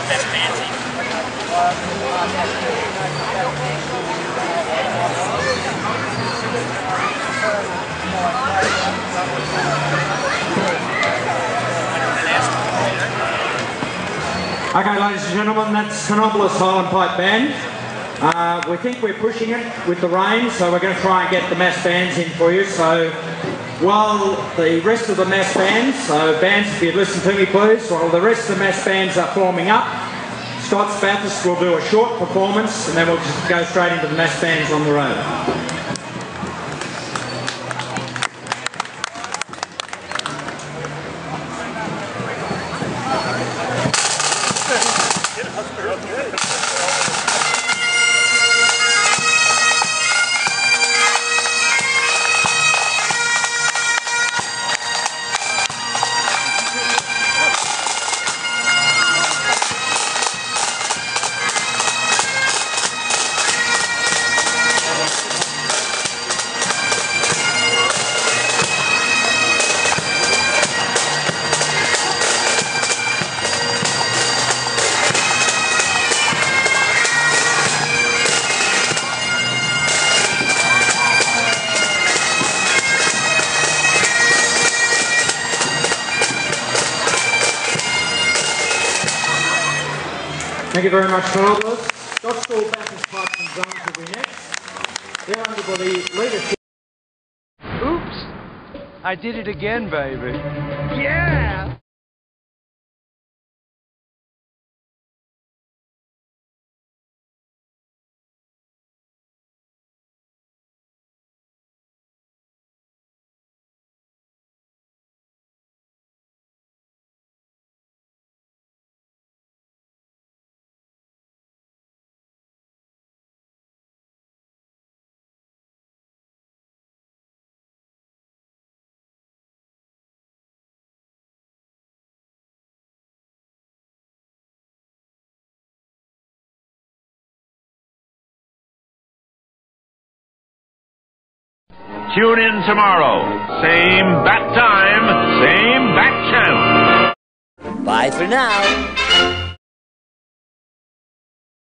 best bands in. Okay, ladies and gentlemen, that's Canobolas Highland Pipe Band. We think we're pushing it with the rain, so we're going to try and get the mass bands in for you. So while the rest of the mass bands, so bands, if you'd listen to me please, while the rest of the mass bands are forming up, Scott's Baptist will do a short performance and then we'll just go straight into the mass bands on the road. Thank you very much, Canobolas. Scottsville Baptist Pipes and Drums will be next. They're under the leadership. Oops! I did it again, baby. Yeah! Tune in tomorrow. Same bat time, same bat channel. Bye for now.